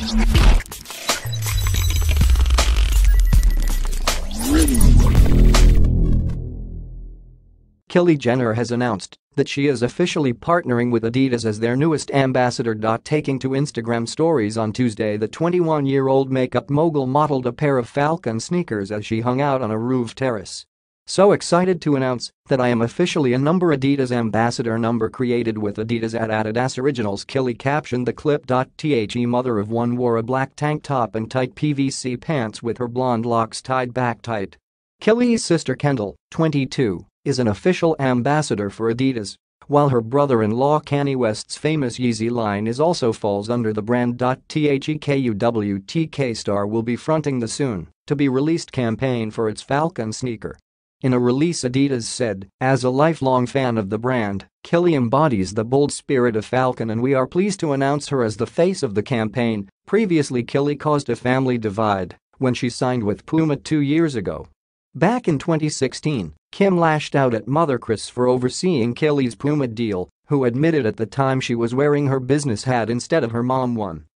Kylie Jenner has announced that she is officially partnering with Adidas as their newest ambassador. Taking to Instagram stories on Tuesday, the 21-year-old makeup mogul modeled a pair of Falcon sneakers as she hung out on a roof terrace. "So excited to announce that I am officially a Adidas ambassador. Created with Adidas at Adidas Originals," Kylie captioned the clip. The mother of one wore a black tank top and tight PVC pants with her blonde locks tied back tight. Kylie's sister Kendall, 22, is an official ambassador for Adidas, while her brother-in-law Kanye West's famous Yeezy line falls under the brand. TK star will be fronting the soon-to-be-released campaign for its Falcon sneaker. In a release, Adidas said, "As a lifelong fan of the brand, Kylie embodies the bold spirit of Falcon and we are pleased to announce her as the face of the campaign." Previously, Kylie caused a family divide when she signed with Puma 2 years ago. Back in 2016, Kim lashed out at mother Kris for overseeing Kylie's Puma deal, who admitted at the time she was wearing her business hat instead of her mom one.